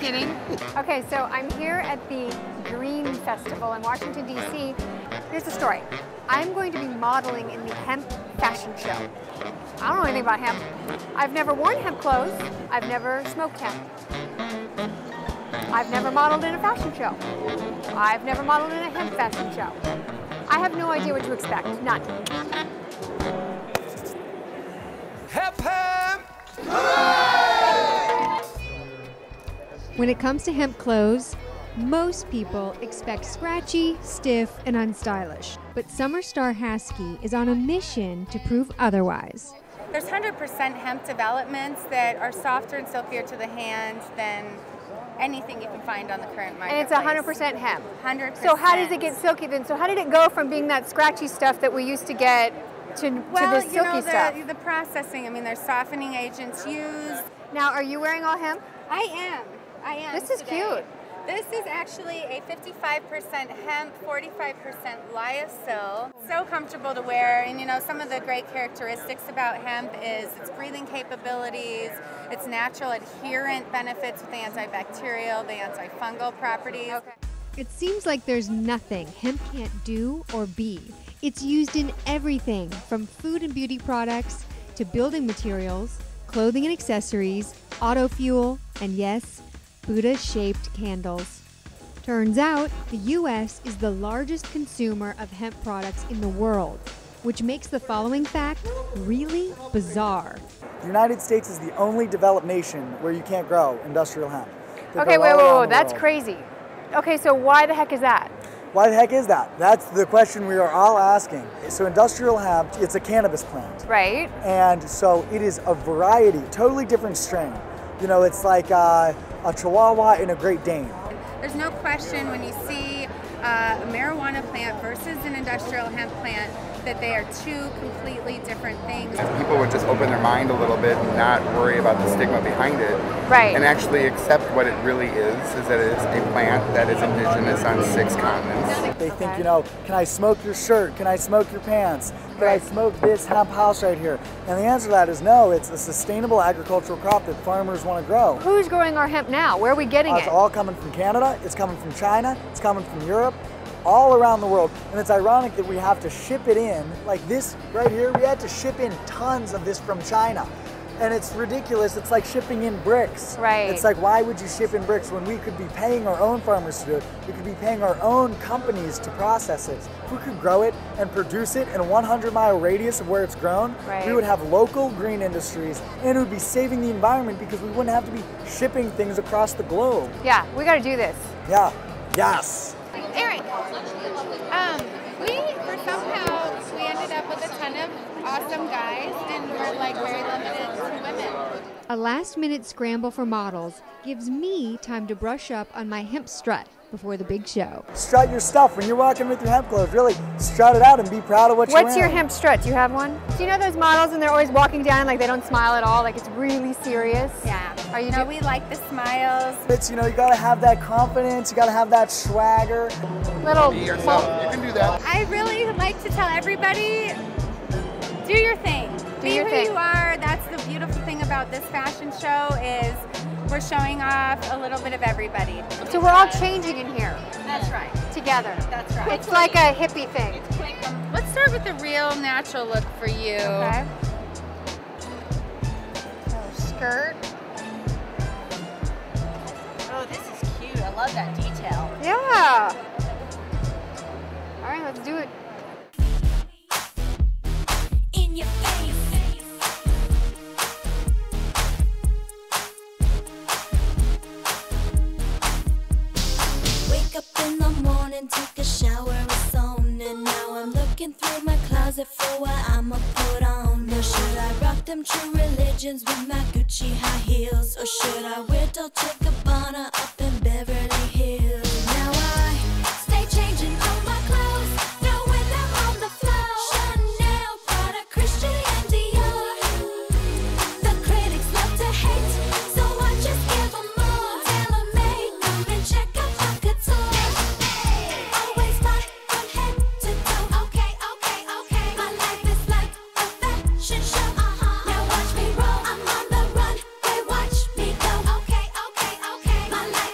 kidding? Okay, so I'm here at the Green Festival in Washington, D.C. Here's the story. I'm going to be modeling in the hemp fashion show. I don't know anything about hemp. I've never worn hemp clothes. I've never smoked hemp. I've never modeled in a fashion show. I've never modeled in a hemp fashion show. I have no idea what to expect. None. Hemp, hemp! When it comes to hemp clothes, most people expect scratchy, stiff, and unstylish. But Summer Star Haskey is on a mission to prove otherwise. There's 100% hemp developments that are softer and silkier to the hand than anything you can find on the current marketplace. And it's 100% hemp. 100%. So how does it get silky then? So how did it go from being that scratchy stuff that we used to get to the silky stuff? The processing, I mean, there's softening agents used. Now, are you wearing all hemp? I am. This is cute. This is actually a 55% hemp, 45% lyocell. So comfortable to wear, and you know, some of the great characteristics about hemp is its breathing capabilities, its natural adherent benefits with the antibacterial, the antifungal properties. Okay. It seems like there's nothing hemp can't do or be. It's used in everything from food and beauty products to building materials, clothing and accessories, auto fuel, and yes, Buddha-shaped candles. Turns out, the U.S. is the largest consumer of hemp products in the world, which makes the following fact really bizarre. The United States is the only developed nation where you can't grow industrial hemp. Okay, wait, that's crazy. Okay, so why the heck is that? Why the heck is that? That's the question we are all asking. So industrial hemp, it's a cannabis plant. Right. And so it is a variety, totally different strain. You know, it's like a Chihuahua and a Great Dane. There's no question when you see a marijuana plant versus an industrial hemp plant that they are two completely different things. If people would just open their mind a little bit and not worry about the stigma behind it, right, and actually accept what it really is that it is a plant that is indigenous on 6 continents. They think, you know, can I smoke your shirt? Can I smoke your pants? Can I smoke this hemp house right here? And the answer to that is no. It's a sustainable agricultural crop that farmers want to grow. Who's growing our hemp now? Where are we getting it? It's all coming from Canada. It's coming from China. It's coming from Europe. All around the world. And it's ironic that we have to ship it in. Like this right here, we had to ship in tons of this from China. And it's ridiculous. It's like shipping in bricks. Right. It's like, why would you ship in bricks when we could be paying our own farmers to do it? We could be paying our own companies to process it. If we could grow it and produce it in a 100-mile radius of where it's grown, we would have local green industries, and it would be saving the environment because we wouldn't have to be shipping things across the globe. Yeah, we got to do this. Yeah. Yes. Eric, we ended up with a ton of awesome guys, and we're like very limited to women. A last-minute scramble for models gives me time to brush up on my hemp strut before the big show. Strut your stuff when you're walking with your hemp clothes. Really strut it out and be proud of what you're wearing. What's your hemp strut? Do you have one? Do you know those models and they're always walking down like they don't smile at all, like it's really serious? Yeah. Are you know we like the smiles. It's, you know, you gotta have that confidence, you gotta have that swagger. Little be yourself. You can do that. I really like to tell everybody, do your thing. Be who you are. That's the beautiful thing about this fashion show is we're showing off a little bit of everybody. So we're all changing in here. That's right. Together. That's right. It's like a hippie thing. Let's start with the real natural look for you. Okay. Skirt. Oh, this is cute. I love that detail. Yeah. All right, let's do it. In your face. Wake up in the morning, take a shower, it's on, and now I'm looking through my closet for what I'ma put on. Now should I rock them true religions with my Gucci high heels, or should I wear Dolce & Gabbana up in Beverly Hills? Now I stay changing all my clothes, throwing them on the floor. Chanel, Prada, Christian and Dior. The critics love to hate, so I just give them more. Tailor-made, come and check out my couture. Always fly from head to toe. Okay, okay, okay. My life is like a fashion show. Now watch me roll. I'm on the run. They watch me go. Okay, okay, okay. My life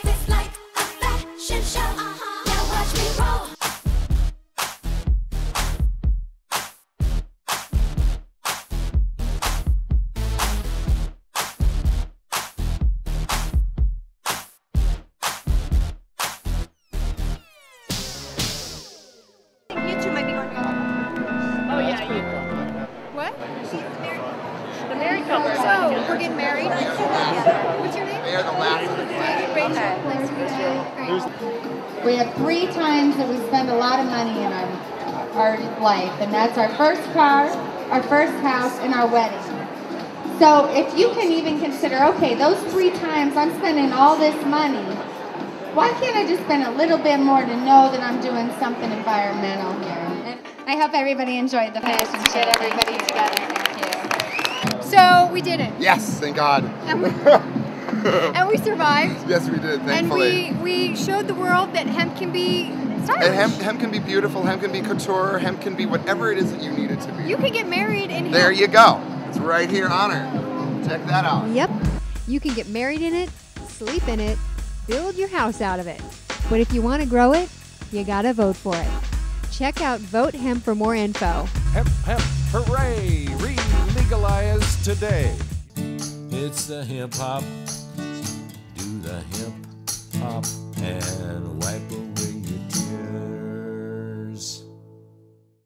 What's your name? They are the last of the class. Rachel. Nice to meet you. Great. We have 3 times that we spend a lot of money in our life, and that's our first car, our first house, and our wedding. So if you can even consider, okay, those 3 times I'm spending all this money, why can't I just spend a little bit more to know that I'm doing something environmental here? And I hope everybody enjoyed the fashion show. Get everybody together. Thank you. So we did it. Yes, thank God. And we survived. Yes, we did, thankfully. And we showed the world that hemp can be stylish. And hemp can be beautiful, hemp can be couture, hemp can be whatever it is that you need it to be. You can get married in hemp. There you go. It's right here on her. Check that out. Yep. You can get married in it, sleep in it, build your house out of it. But if you want to grow it, you gotta vote for it. Check out Vote Hemp for more info. Hemp, hemp, hooray! Re-legalize today. It's the hip hop. Do the hip hop and wipe away